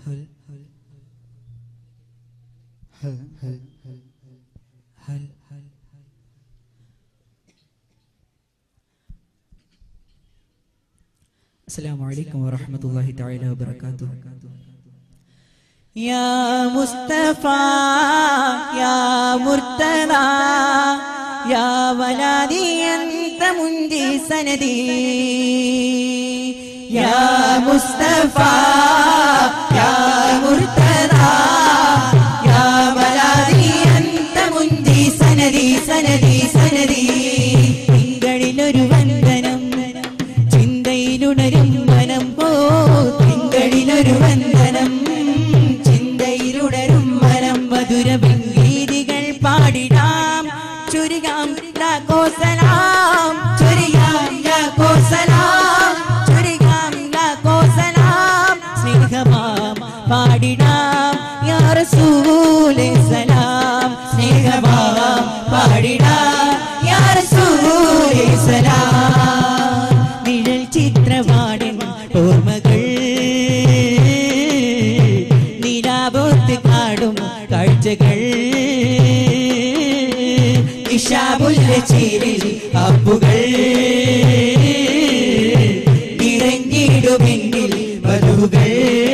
Assalamualaikum warahmatullahi ta'ala wabarakatuh. Ya Mustafa, ya Murtada, ya waladi anta mundi sanadi. Ya Mustafa, ya Murtada, ya waladi anta mundi sanadi, sanadi, sanadi. Tingalilloru vandanam, chindailunarum manam po. Tingalilloru vandanam, chindailunarum manam. Madhura bingirigal paadidam, churigam lako salam, churigam lako salam, churigam lako salam. Sneham paadidam, ya Rasool salam. Sneham paadidam, ya Rasool salam. Nilal chitravaadin ormagal, nilavottu kaadum kaazhagal. Ishamulla cheeril abbugal, niranjidum ennil madhugal.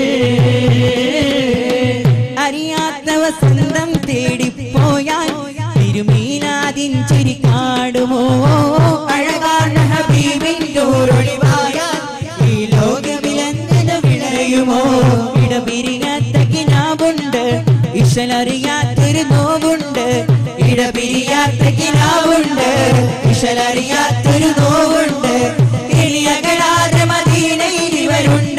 Ariyatha vasandam thedipoyal, തിരുമീനാദിൻ ചിരി കാണുമോ? അഴകാർന്ന ഹബീബിൻ നൂറൊളിവായാൽ ഈ ലോകമിലെന്തിന വിളയുമോ? ഇടപിരിയാത്ത കിനാവുണ്ട്, ഇശലറിയാത്തൊരു നോവുണ്ട്. ഇടപിരിയാത്ത കിനാവുണ്ട്, ഇശലറിയാത്തൊരു നോവുണ്ട്. കിളിയകളാതെ മദീനയിൽ ഇവരുണ്ട്.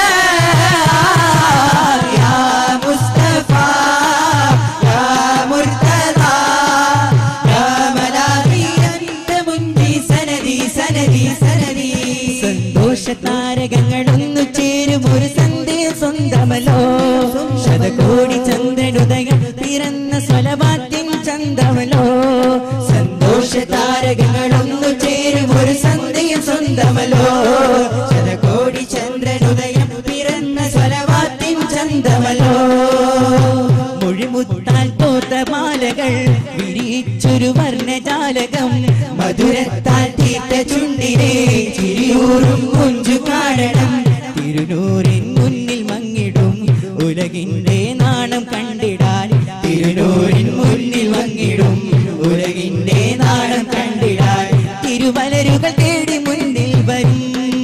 യാ മുസ്തഫ, യാ മുർത്തദാ, യാ മലാദി അൻത മുൻജി സനദി, സനദി, സനദി. സന്തോഷതാരകങ്ങളൊന്നു ചേരും ഒരു സന്ധ്യ സ്വന്തമല്ലോ. ശതകോടി ചന്ദ്രനുദയം പിറന്ന സ്വലവാത്തിൻ ചന്തമല്ലോ. സന്തോഷതാരകങ്ങളൊന്നു ചേരും ഒരു സന്ധ്യ സ്വന്തമല്ലോ. ശതകോടി ചന്ദ്രനുദയം പിറന്ന സ്വലവാത്തിൻ ചന്തമല്ലോ. മൊഴിമുത്താൽ പോത്ത മാലകൾ വിരിച്ചൊരു വർണ്ണജാലകം, മധുരത്താൽ തീർത്ത ചുണ്ടിനെ ചിരിയൂറും കുഞ്ചു കാണണം. തിരുനൂറിൻ മുന്നിൽ മങ്ങിടും ഉലകിന്റെ നാണം കണ്ടിടാൻ. തിരുനൂറിൻ മുന്നിൽ മങ്ങിടും ഉലകിന്റെ നാണം കണ്ടിടാൻ. തിരുവലരുകൾ തേടി മുന്നിൽ വരും,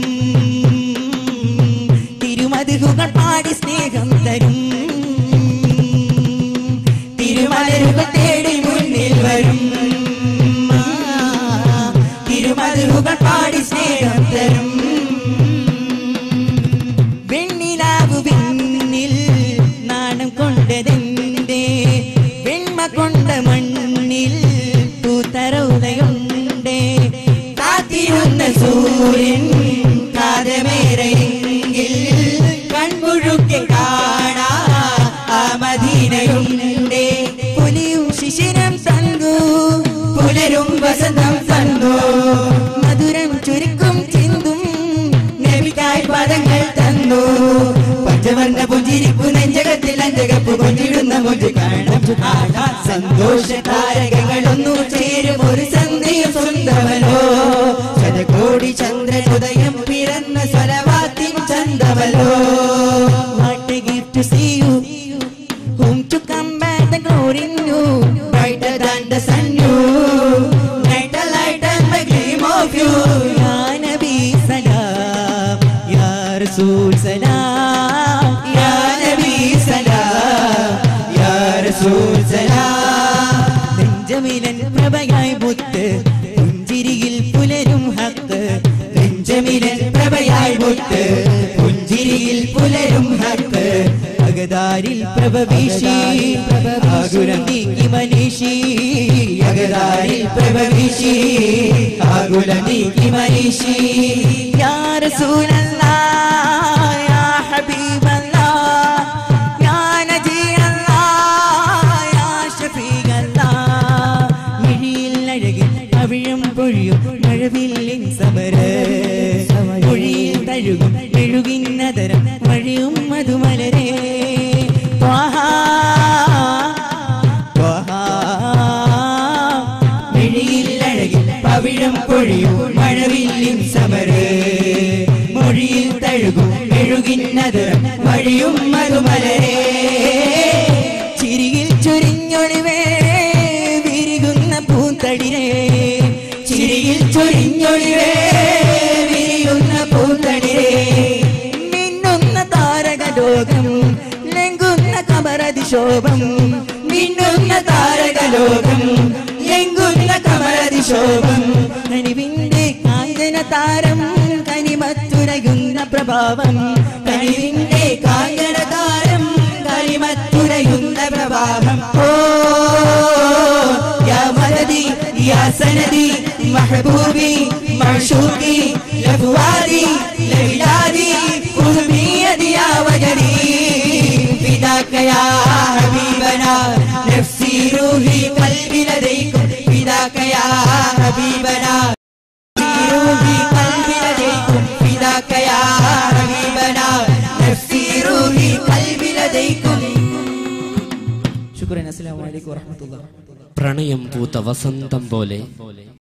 തിരുമധുകൾ പാടി സ്നേഹം തരും. തിരുമലരുകൾ തേടി മുന്നിൽ വരും, തിരുമധുകൾ പാടി സ്നേഹം തരും. വെണ്ണിലാവു പിന്നിൽ നാണം കൊണ്ടതെന്തേ? വെണ്മ കൊണ്ട മണ്ണിൽ പൂത്തറൗതയുണ്ടേ. കാത്തിരുന്ന സൂര്യൻ കാതമേറെയെങ്കിൽ കൺമുഴുക്കെ കാണാ ആ മദീനയുണ്ടേ. പുലിയും ശിശിരം തന്നു, പുലരും വസന്തം തന്നു. മധുരം ചുരുക്കും ചിന്തും നബിക്കായി പദങ്ങൾ തന്നു. പഞ്ചവർണ്ണ പുഞ്ചിരിപ്പു നെഞ്ചകത്തിൽ അഞ്ചകപ്പു കൊഞ്ചിടുന്ന മുഞ്ചി കാണും. സന്തോഷ താരകങ്ങളൊന്നു ചേരും ഒരു സന്ധ്യ സ്വന്തമല്ലോ. ശതകോടി ചന്ദ്രനുദയം പിറന്ന സ്വലവാത്തിൻ ചന്തമല്ലോ. What a gift to see you, whom to come back the glory in you, brighter than the sun you, brighter light than the gleam of you. Ya Nabi salam, ya Rasool salam, ya Nabi salam, ya Rasool salam. നെഞ്ചമിലൻ പ്രഭയായി മുത്ത്, പുഞ്ചിരിയിൽ പുലരും ഹക്ക്. നെഞ്ചമിലൻ പ്രഭയായി മുത്ത്, പുഞ്ചിരിയിൽ പുലരും ഹക്ക്. അകതാരിൽ പ്രഭ വീശി ആകുലം നീക്കി മനീഷി. അകതാരിൽ പ്രഭ വീശി ആകുലം നീക്കി മനീഷി. യാ റസൂലല്ലാഹ്, യാ ഹബീബല്ലാഹ്, യാ നജിയല്ലാഹ്, യാ ഷഫീഖല്ലാഹ്. മിഴിയിൽ അഴകിൽ അവിഴം പൊഴിയും മഴവില്ലിൻ സമര. മൊഴിയിൽ തഴുകും മെഴുകിന്നതരം വഴിയും മധുമലരേ. നദരം വഴിയും മധുമലരേ ചിരിയിൽ ചൊരിഞ്ഞൊളിവേ വിരിയുന്ന പൂന്തളിരേ ചിരിയിൽ ചൊരിഞ്ഞൊളിവേ വിരിയുന്ന പൂന്തളിരേ മിന്നുന്ന താരകലോകം ലംഘുന്ന കമരതിശോഭം മിന്നുന്ന താരകലോകം ലംഘുന്ന കമരതിശോഭം കനിവിന്റെ കാഞ്ചന താരം കനിമത്തുരയുന്ന പ്രഭാവം കനിവിന്റെ കാഞ്ചന താരം കനിമത്തുരയുന്ന പ്രഭാവം ഓ യാ മദദി യാ സനദി മഹബൂബി മഅ്ശൂഖി ലഫ്വാദി ലൈലാദി ഖുർബി യദിയാ വജദി ഫിദാക യാ ഹബീബനാ നഫ്സി റൂഹി ഖൽബി ലദൈകും ഫിദാക യാ ഹബീബനാ റൂഹി ഖൽബി ലദൈകും ഫിദാക യാ ഹബീബനാ നഫ്സി റൂഹി ഖൽബി ലദൈകും. ശുക്രൻ. അസ്സലാമു അലൈക്കും വറഹ്മത്തുള്ളാഹി. പ്രണയം പൂത്ത വസന്തം പോലെ